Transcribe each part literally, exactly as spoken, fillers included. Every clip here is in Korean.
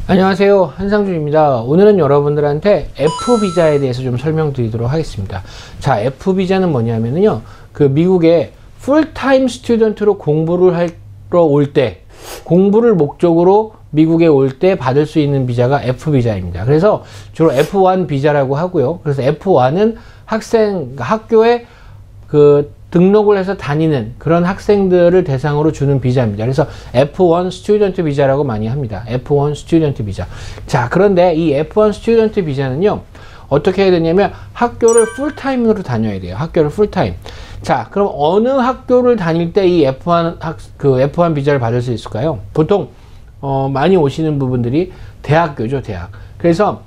안녕하세요, 한상준입니다. 오늘은 여러분들한테 F비자에 대해서 좀 설명드리도록 하겠습니다. 자, F비자는 뭐냐면요, 그 미국에 풀타임 스튜던트로 공부를 하러 올 때, 공부를 목적으로 미국에 올 때 받을 수 있는 비자가 F비자입니다. 그래서 주로 에프 원 비자라고 하고요. 그래서 에프 원은 학생, 학교에 그 등록을 해서 다니는 그런 학생들을 대상으로 주는 비자입니다. 그래서 에프 원 스튜던트 비자라고 많이 합니다. 에프 원 스튜던트 비자. 자, 그런데 이 에프 원 스튜던트 비자는요, 어떻게 해야 되냐면 학교를 풀타임으로 다녀야 돼요. 학교를 풀타임. 자, 그럼 어느 학교를 다닐 때 이 에프 원 학, 그 에프 원 비자를 받을 수 있을까요? 보통 어, 많이 오시는 부분들이 대학교죠, 대학. 그래서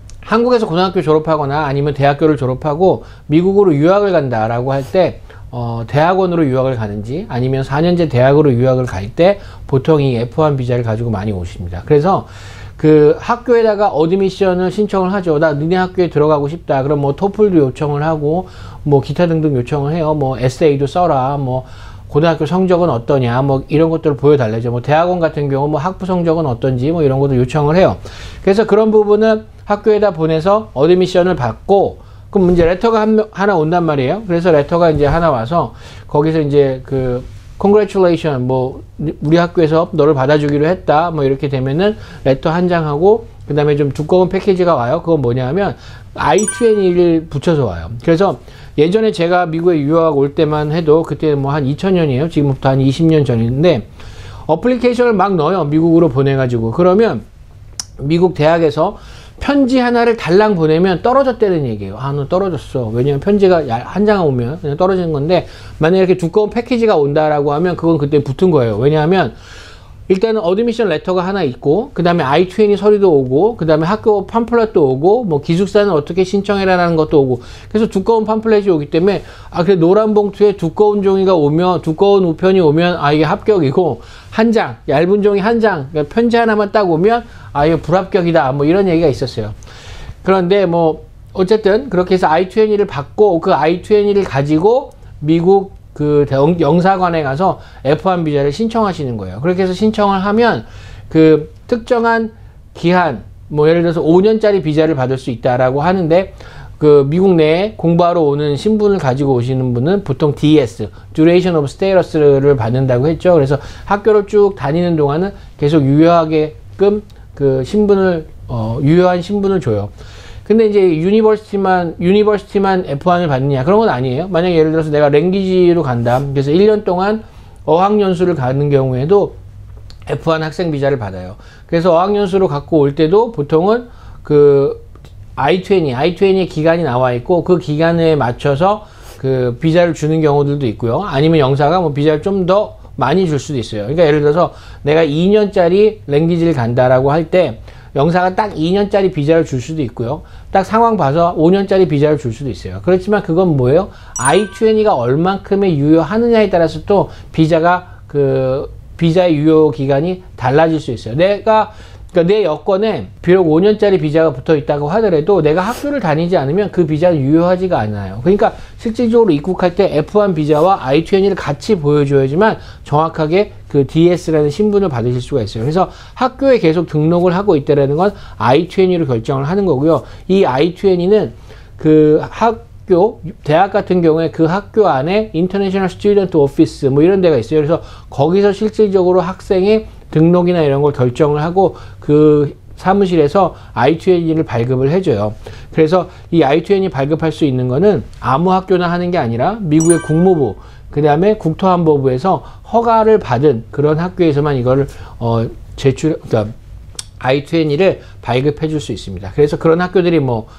한국에서 고등학교 졸업하거나 아니면 대학교를 졸업하고 미국으로 유학을 간다라고 할 때 어, 대학원으로 유학을 가는지 아니면 사 년제 대학으로 유학을 갈 때 보통 이 에프 원 비자를 가지고 많이 오십니다. 그래서 그 학교에다가 어드미션을 신청을 하죠. 나 너네 학교에 들어가고 싶다. 그럼 뭐 토플도 요청을 하고 뭐 기타 등등 요청을 해요. 뭐 에세이도 써라. 뭐 고등학교 성적은 어떠냐. 뭐 이런 것들을 보여달래죠. 뭐 대학원 같은 경우 뭐 학부 성적은 어떤지 뭐 이런 것도 요청을 해요. 그래서 그런 부분은 학교에다 보내서 어드미션을 받고, 그럼 이제 레터가 한, 하나 온단 말이에요. 그래서 레터가 이제 하나 와서 거기서 이제 그 congratulation, 뭐 우리 학교에서 너를 받아주기로 했다, 뭐 이렇게 되면은 레터 한 장하고 그 다음에 좀 두꺼운 패키지가 와요. 그건 뭐냐 하면 아이 이십를 붙여서 와요. 그래서 예전에 제가 미국에 유학 올 때만 해도 그때 뭐 한 이천 년이에요. 지금부터 한 이십 년 전인데 어플리케이션을 막 넣어요. 미국으로 보내가지고. 그러면 미국 대학에서 편지 하나를 달랑 보내면 떨어졌다는 얘기예요. 아, 너 떨어졌어. 왜냐면 편지가 한 장 오면 그냥 떨어지는 건데, 만약에 이렇게 두꺼운 패키지가 온다라고 하면 그건 그때 붙은 거예요. 왜냐하면 일단은 어드미션 레터가 하나 있고, 그 다음에 아이 이십 서류도 오고, 그 다음에 학교 팜플렛도 오고, 뭐 기숙사는 어떻게 신청해라라는 것도 오고, 그래서 두꺼운 팜플렛이 오기 때문에, 아, 그래, 노란 봉투에 두꺼운 종이가 오면, 두꺼운 우편이 오면, 아, 이게 합격이고, 한 장, 얇은 종이 한 장, 그러니까 편지 하나만 딱 오면, 아, 이거 불합격이다. 뭐 이런 얘기가 있었어요. 그런데 뭐, 어쨌든, 그렇게 해서 아이 이십을 받고, 그 아이 이십을 가지고, 미국 그 영사관에 가서 에프 원 비자를 신청하시는 거예요. 그렇게 해서 신청을 하면 그 특정한 기한, 뭐 예를 들어서 오 년짜리 비자를 받을 수 있다라고 하는데, 그 미국 내에 공부하러 오는 신분을 가지고 오시는 분은 보통 디 에스, Duration of Status를 받는다고 했죠. 그래서 학교를 쭉 다니는 동안은 계속 유효하게끔 그 신분을 어, 유효한 신분을 줘요. 근데 이제 유니버시티만, 유니버시티만 에프 원을 받느냐? 그런 건 아니에요. 만약에 예를 들어서 내가 랭귀지로 간다. 그래서 일 년 동안 어학연수를 가는 경우에도 에프 원 학생 비자를 받아요. 그래서 어학연수로 갖고 올 때도 보통은 그 아이 이십, 아이 이십의 기간이 나와 있고 그 기간에 맞춰서 그 비자를 주는 경우들도 있고요. 아니면 영사가 뭐 비자를 좀 더 많이 줄 수도 있어요. 그러니까 예를 들어서 내가 이 년짜리 랭귀지를 간다라고 할 때 영사가 딱 이 년짜리 비자를 줄 수도 있고요. 딱 상황 봐서 오 년짜리 비자를 줄 수도 있어요. 그렇지만 그건 뭐예요? 아이 이십가 얼만큼의 유효하느냐에 따라서 또 비자가 그 비자의 유효 기간이 달라질 수 있어요. 내가 그러니까 내 여권에 비록 오 년짜리 비자가 붙어 있다고 하더라도 내가 학교를 다니지 않으면 그 비자는 유효하지가 않아요. 그러니까 실질적으로 입국할 때 에프 원 비자와 아이 이십을 같이 보여줘야지만 정확하게 그 디 에스라는 신분을 받으실 수가 있어요. 그래서 학교에 계속 등록을 하고 있다는 건 아이 이십으로 결정을 하는 거고요. 이 아이 이십은 그 학교, 대학 같은 경우에 그 학교 안에 인터내셔널 스튜던트 오피스 뭐 이런 데가 있어요. 그래서 거기서 실질적으로 학생의 등록이나 이런 걸 결정을 하고 그 사무실에서 아이 이십을 발급을 해줘요. 그래서 이 아이 이십이 발급할 수 있는 거는 아무 학교나 하는 게 아니라 미국의 국무부, 그 다음에 국토안보부에서 허가를 받은 그런 학교에서만 이거를 어 제출, 그러니까 아이 이십을 발급해 줄 수 있습니다. 그래서 그런 학교들이 뭐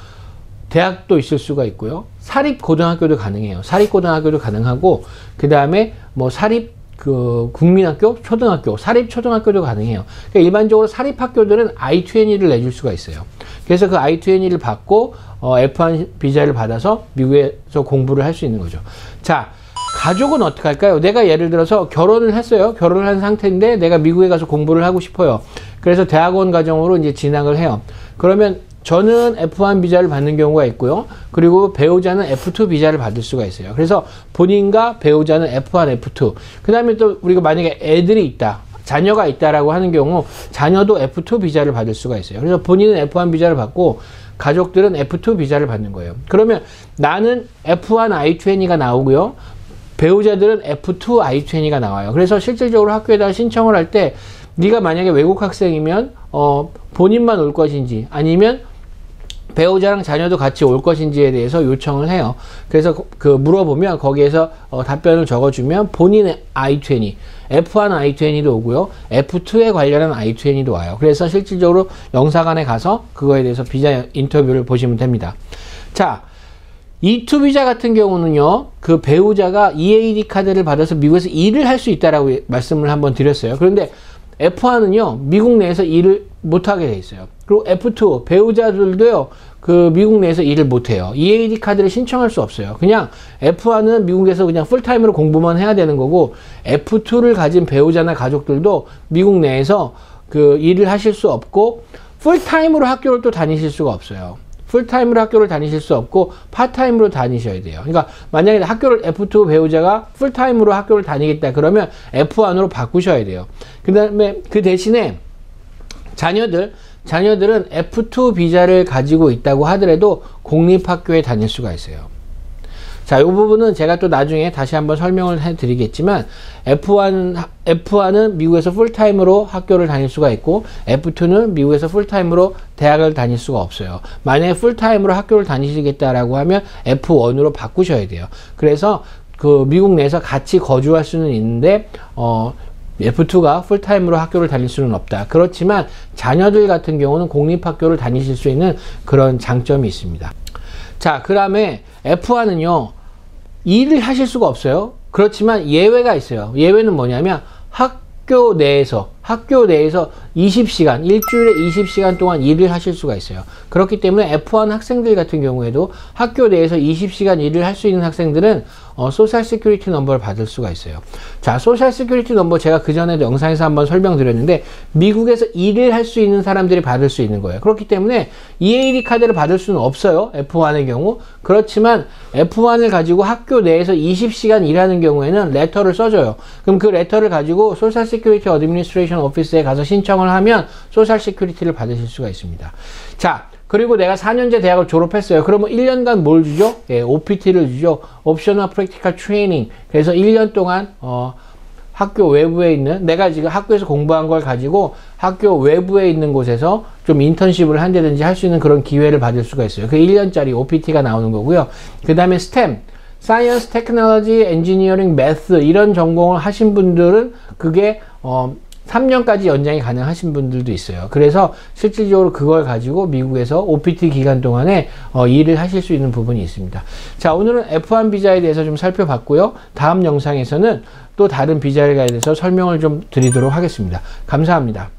대학도 있을 수가 있고요. 사립고등학교도 가능해요. 사립고등학교도 가능하고, 그 다음에 뭐 사립 그 국민학교, 초등학교, 사립초등학교도 가능해요. 그러니까 일반적으로 사립학교들은 아이 이십을 내줄 수가 있어요. 그래서 그 아이 이십을 받고 어, 에프 원 비자를 받아서 미국에서 공부를 할 수 있는 거죠. 자, 가족은 어떻게 할까요? 내가 예를 들어서 결혼을 했어요. 결혼을 한 상태인데 내가 미국에 가서 공부를 하고 싶어요. 그래서 대학원 과정으로 이제 진학을 해요. 그러면 저는 에프 원 비자를 받는 경우가 있고요. 그리고 배우자는 에프 투 비자를 받을 수가 있어요. 그래서 본인과 배우자는 에프 원, 에프 투. 그 다음에 또 우리가 만약에 애들이 있다. 자녀가 있다라고 하는 경우 자녀도 에프 투 비자를 받을 수가 있어요. 그래서 본인은 에프 원 비자를 받고 가족들은 에프 투 비자를 받는 거예요. 그러면 나는 에프 원 아이 이십가 나오고요. 배우자들은 에프 투 아이 이십가 나와요. 그래서 실질적으로 학교에다가 신청을 할 때 네가 만약에 외국 학생이면 어, 본인만 올 것인지 아니면 배우자랑 자녀도 같이 올 것인지에 대해서 요청을 해요. 그래서 그 물어보면 거기에서 어, 답변을 적어주면 본인의 아이 이십, 에프 원 아이 이십도 오고요. 에프 투에 관련한 아이 이십도 와요. 그래서 실질적으로 영사관에 가서 그거에 대해서 비자 인터뷰를 보시면 됩니다. 자, 이 투 비자 같은 경우는요, 그 배우자가 이에이디 카드를 받아서 미국에서 일을 할 수 있다라고 말씀을 한번 드렸어요. 그런데 에프 원은요, 미국 내에서 일을 못하게 돼 있어요. 그리고 에프 투, 배우자들도요, 그 미국 내에서 일을 못해요. 이에이디 카드를 신청할 수 없어요. 그냥 에프 원은 미국에서 그냥 풀타임으로 공부만 해야 되는 거고, 에프 투를 가진 배우자나 가족들도 미국 내에서 그 일을 하실 수 없고, 풀타임으로 학교를 또 다니실 수가 없어요. 풀타임으로 학교를 다니실 수 없고 파타임으로 다니셔야 돼요. 그러니까 만약에 학교를 에프 투 배우자가 풀타임으로 학교를 다니겠다 그러면 에프 원으로 바꾸셔야 돼요. 그 다음에 그 대신에 자녀들 자녀들은 에프 투 비자를 가지고 있다고 하더라도 공립학교에 다닐 수가 있어요. 자, 이 부분은 제가 또 나중에 다시 한번 설명을 해 드리겠지만 에프 원, 에프 원은 미국에서 풀타임으로 학교를 다닐 수가 있고 에프 투는 미국에서 풀타임으로 대학을 다닐 수가 없어요. 만약에 풀타임으로 학교를 다니시겠다라고 하면 에프 원으로 바꾸셔야 돼요. 그래서 그 미국 내에서 같이 거주할 수는 있는데 어 에프 투가 풀타임으로 학교를 다닐 수는 없다. 그렇지만 자녀들 같은 경우는 공립학교를 다니실 수 있는 그런 장점이 있습니다. 자, 그 다음에 에프 원은요 일을 하실 수가 없어요. 그렇지만 예외가 있어요. 예외는 뭐냐면 학교 내에서 학교 내에서 이십 시간, 일주일에 이십 시간 동안 일을 하실 수가 있어요. 그렇기 때문에 에프 원 학생들 같은 경우에도 학교 내에서 이십 시간 일을 할 수 있는 학생들은 어, 소셜 시큐리티 넘버를 받을 수가 있어요. 자, 소셜 시큐리티 넘버 제가 그 전에도 영상에서 한번 설명드렸는데 미국에서 일을 할 수 있는 사람들이 받을 수 있는 거예요. 그렇기 때문에 이에이디 카드를 받을 수는 없어요. 에프 원의 경우. 그렇지만 에프 원을 가지고 학교 내에서 이십 시간 일하는 경우에는 레터를 써줘요. 그럼 그 레터를 가지고 소셜 시큐리티 어드미니스트레이션 오피스에 가서 신청을 하면 소셜 시큐리티를 받으실 수가 있습니다. 자, 그리고 내가 사 년제 대학을 졸업했어요. 그러면 일 년간 뭘 주죠? 예, 오피티를 주죠. 옵셔널 프랙티컬 트레이닝. 그래서 일 년 동안 어, 학교 외부에 있는 내가 지금 학교에서 공부한 걸 가지고 학교 외부에 있는 곳에서 좀 인턴십을 한다든지 할 수 있는 그런 기회를 받을 수가 있어요. 그 일 년짜리 오피티가 나오는 거고요. 그 다음에 스템, 사이언스, 테크놀로지, 엔지니어링, 매스 이런 전공을 하신 분들은 그게 어, 삼 년까지 연장이 가능하신 분들도 있어요. 그래서 실질적으로 그걸 가지고 미국에서 오피티 기간 동안에 어, 일을 하실 수 있는 부분이 있습니다. 자, 오늘은 에프 원 비자에 대해서 좀 살펴봤고요. 다음 영상에서는 또 다른 비자에 대해서 설명을 좀 드리도록 하겠습니다. 감사합니다.